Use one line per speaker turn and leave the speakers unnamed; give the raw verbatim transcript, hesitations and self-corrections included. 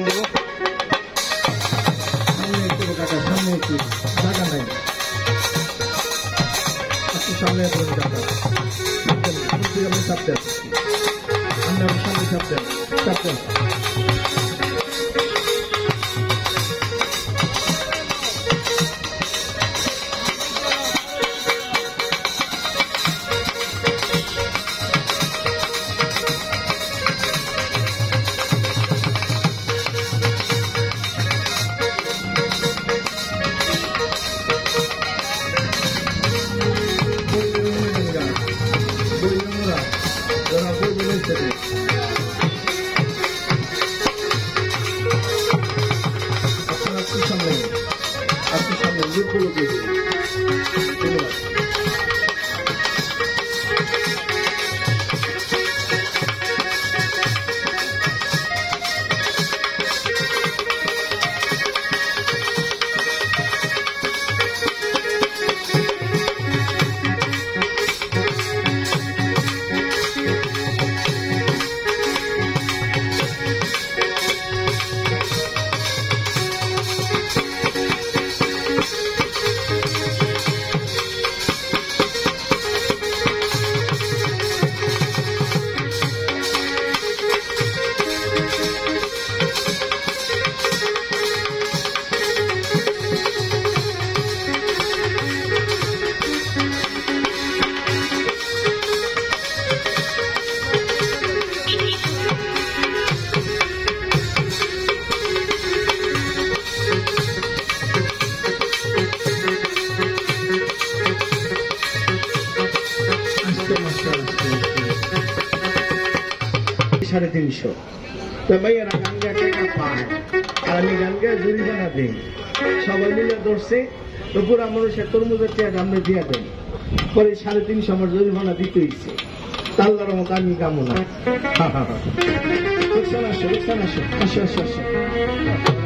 দেবো
সামনে একটু কাকা সামনে একটু জায়গা নাই একটু সামনে একটু কাকা আপনি চাপ দেন আপনি আমার সামনে চাপ দেন চাপ দেন আপনার কি সামনে আপনি সামনে লুকগুলো দিয়েছি ধন্যবাদ সাড়ে তিনশো তো ভাইয়ারা গান গা টাকা পায় আর আমি গান গা জরিমানা দিই সবাই মিলে ধরছে তো পুরা মানুষের তরমুজের চেয়ার আমরা দিয়া দেন পরে সাড়ে তিনশো আমার জরিমানা দিতে হয়েছে তাল্লার মতো আমি কামনা হা হা হা আসো আসো আসো আসো আসো